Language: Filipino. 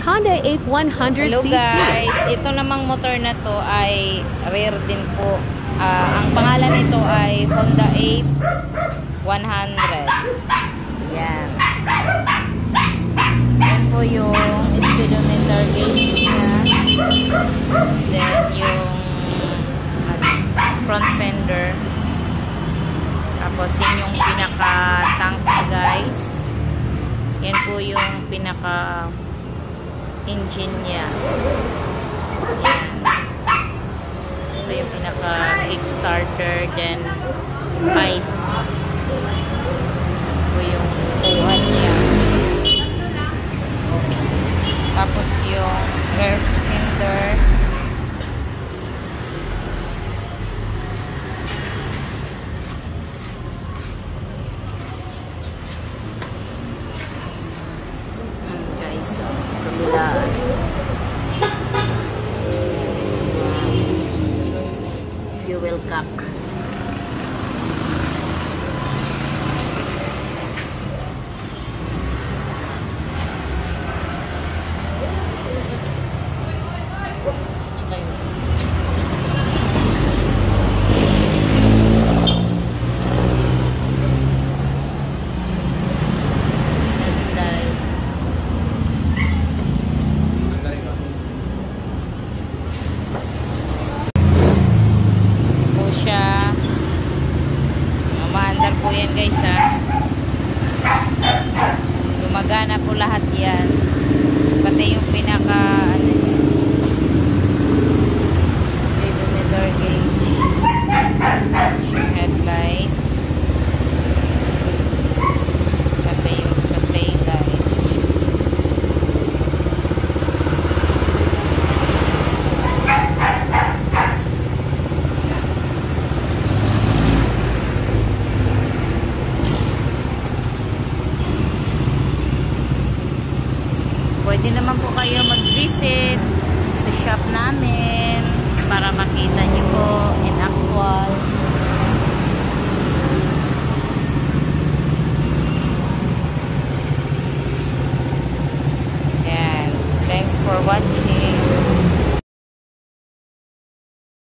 Honda F100cc. Hello guys, ito namang motor na to ay rare din po. Ang pangalan nito ay Honda F100. Yan. Yan po yung speedometer gauge niya. Then yung front fender. Tapos yun yung pinaka-tank niya guys. Yan po yung pinaka-engine niya. Yan. Ito yung pinaka-kickstarter. Then pipe. Ito yung upuan niya. Tapos yung air cylinder. Guys, so kabila. Fuel cap. Maandar po yan guys ha. Gumagana po lahat yan. Pati yung pinaka speedometer gauge, headlight, pati yung sa taillight. Pwede naman po kayo mag-visit